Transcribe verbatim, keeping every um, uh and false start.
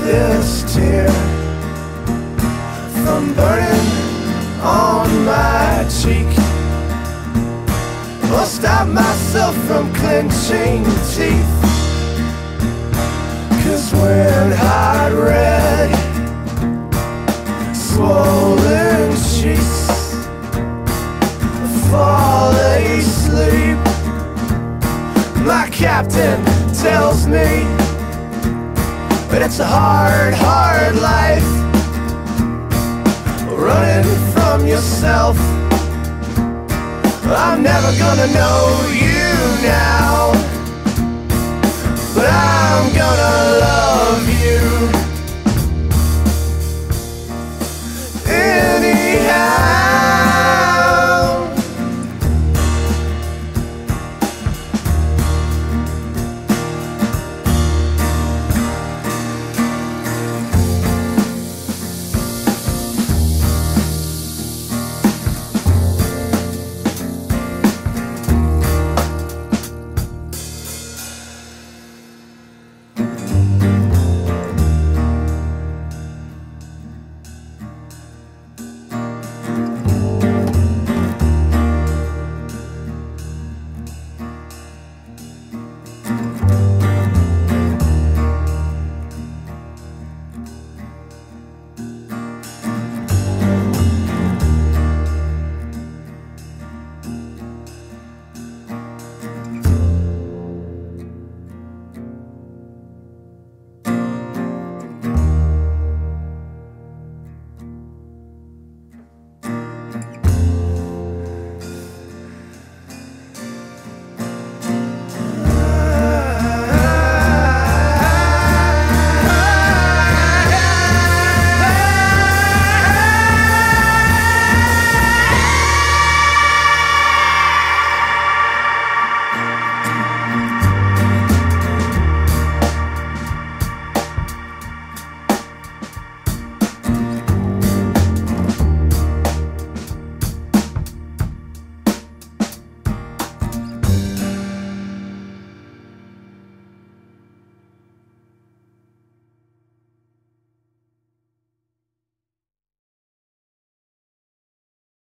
this tear from burning on my cheek, or stop myself from clenching teeth. Cause when hot red, swollen cheeks, fall asleep, my captain tells me but it's a hard, hard life, running from yourself. I'm never gonna know you now.